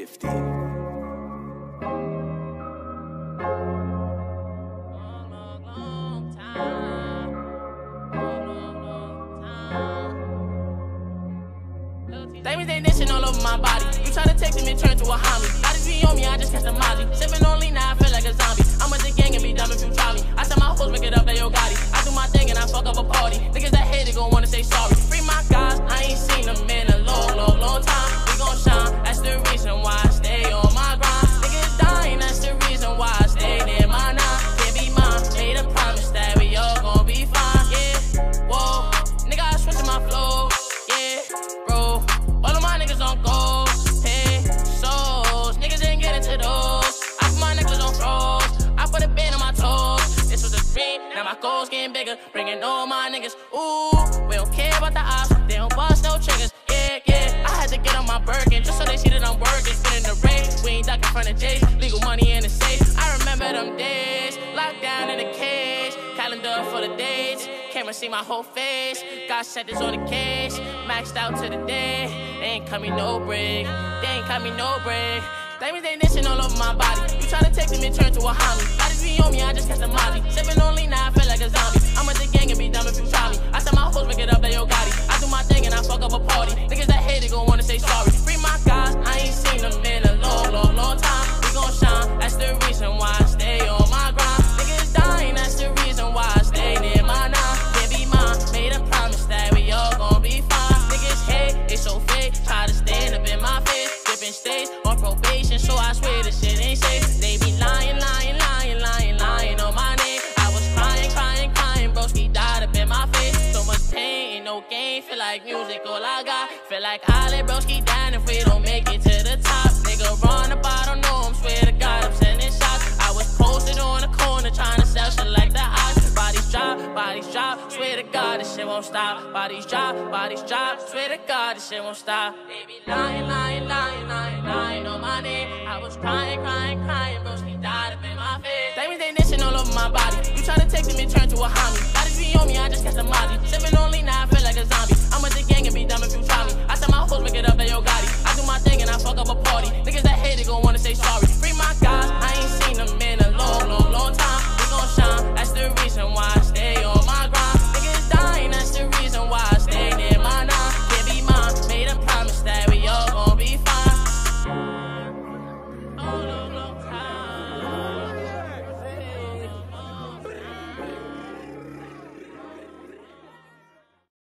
gifted. Diamonds they dancing all over my body. You try to text me and turn to a homie. Now this be on me, I just catch the Molly. Sipping on lean, now I feel like a zombie. I'm with the gang and be dumb if you try me. I tell my hoes, make it up, they yo Gotti. I do my thing and I fuck up a party. Niggas that hate it gon' wanna say sorry. Free my guys, I ain't seen them in a long time. We gon' shine, that's the reason why I stay on my grind. Niggas dying, that's the reason why I stay near my nine. Can't be mine, made a promise that we all gon' be fine. Yeah, whoa, nigga, I switchin' my flow. Yeah, bro. All of my niggas on gold, hey, souls. Niggas ain't get into those. I put my necklace on froze. I put a band on my toes. This was a dream, now my goals getting bigger. Bringing all my niggas, ooh. We don't care about the ops, they don't bust no triggers. Yeah, I had to get on my Birkin just so they see that I'm working. Spinning the rain, we ain't ducking front of J's. Legal money in the safe, I remember them days. Locked down in a cage, calendar for the dates. Camera see my whole face, got settings on the case. Maxed out to the day, they ain't cut me no break. They ain't cut me no break. Diamonds they dancing all over my body. You try to text me and turn to a homie. Now this be on me, I just catch the Molly. Sipping on lean, now I feel like a zombie. I'm with the gang and be dumb if you try me. I tell my hoes, make it up, they yo Gotti. I do my thing and I fuck up a party. Niggas that hate it gon' wanna say sorry. Free my guys, I ain't seen them in a long time. We gon' shine, that's the reason why I stay on my grind. Niggas dying, that's the reason why I stay near my nine. Can't be mine, made a promise that we all gon' be fine. Niggas hate, they so fake, try to stand up in my face. Different states, on probation, so I swear this shit ain't safe. They be lying on my name. I was crying, broski died up in my face. So much pain, ain't no game, feel like music all I got. Feel like I let broski down if we don't make it to the top. Nigga run up, I don't know him, swear to God I'm sending shots. I was posted on the corner trying to sell shit like the odds. Bodies drop, swear to God this shit won't stop. Bodies drop, swear to God this shit won't stop. They be lying on my name. I was crying, broski died up in my face. Diamonds they dancing all over my body. You try to text me and turn to a homie. Now this be on me, I just catch the Molly. Sipping